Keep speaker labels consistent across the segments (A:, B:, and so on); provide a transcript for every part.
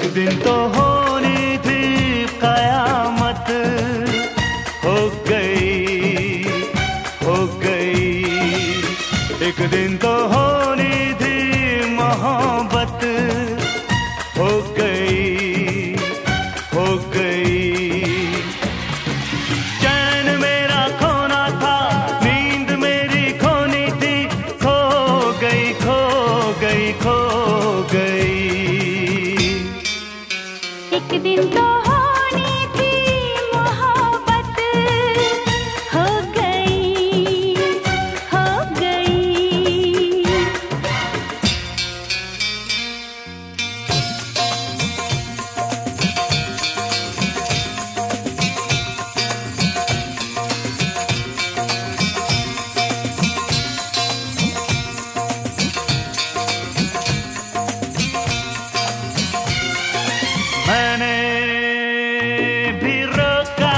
A: दिन तो होनी थी कयामत, हो गई, हो गई। एक दिन तो होनी थी मोहब्बत, हो गई, हो गई। चैन मेरा खोना था, नींद मेरी खोनी थी, खो गई, खो गई, खो गई।
B: एक दिन तो होनी थी मोहब्बत, हो गई, हो गई।
A: मैंने भी रोका,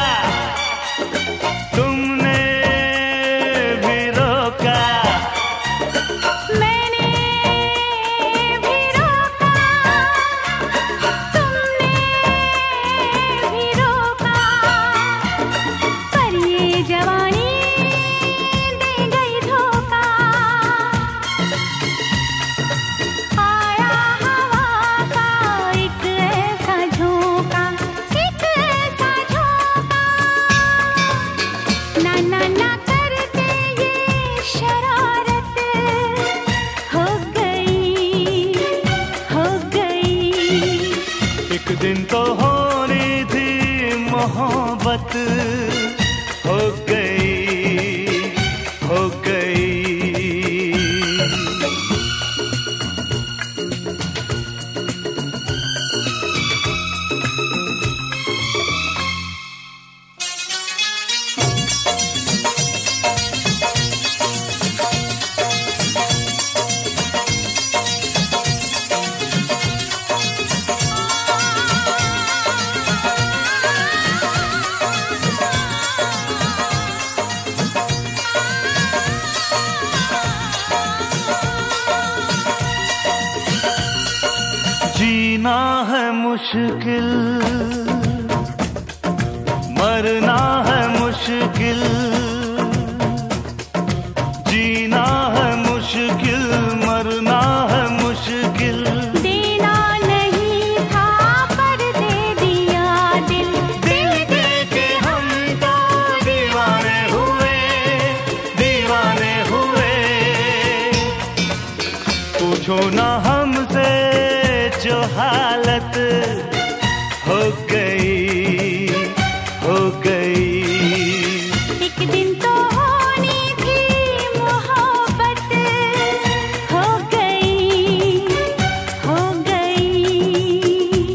A: तुमने भी रोका,
B: मैंने भी रोका, तुमने भी रोका, पर ये जवानी दे गई धोखा। आया हवा का एक ऐसा झोंका, एक ऐसा झोंका, ना ना ना करते ये शरारत, हो गई, हो गई।
A: एक दिन तो होनी थी मोहब्बत, हो गई, हो गई। जीना है मुश्किल, मरना है मुश्किल। जीना है मुश्किल, मरना है मुश्किल।
B: देना नहीं था पर दे दिया दिल,
A: दिल दे के हम तो दीवाने हुए, दीवाने हुए। पूछो ना हमसे जो हालत हो गई, हो गई।
B: एक दिन तो होनी थी मोहब्बत, हो गई, हो गई।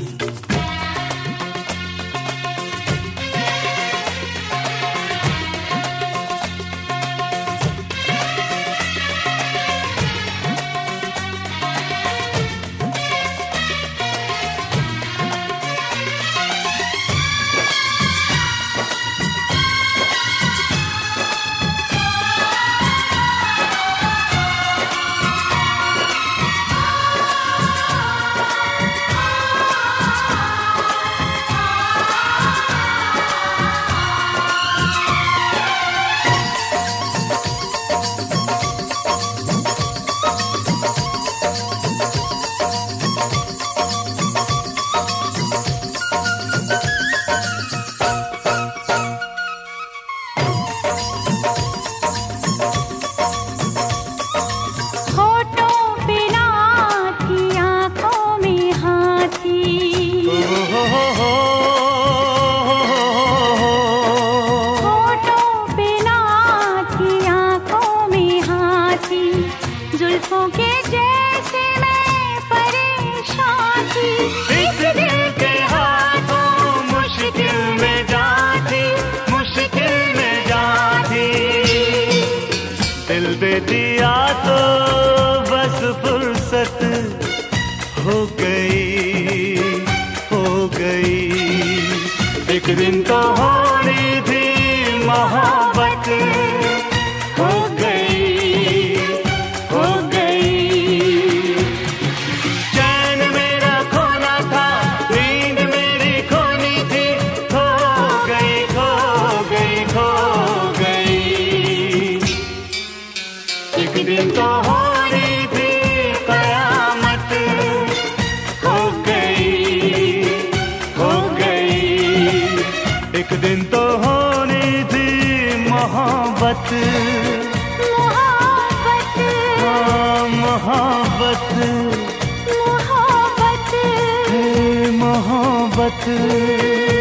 B: होठों पे ना थी, आँखों में हाँ थी, होठों पे ना थी, आँखों में हाँ थी। जुल्फों के जैसे मैं परेशान थी,
A: इस दिल के हाथों मुश्किल में जाती, मुश्किल में जाती। दिल दे दिया तो बस फुर्सत हो गई, हो गई। एक दिन तो होनी थी मोहब्बत, हो गई, हो गई। चैन मेरा खोना था, मोहब्बत
B: मोहब्बत
A: मोहब्बत
B: मोहब्बत
A: मोहब्बत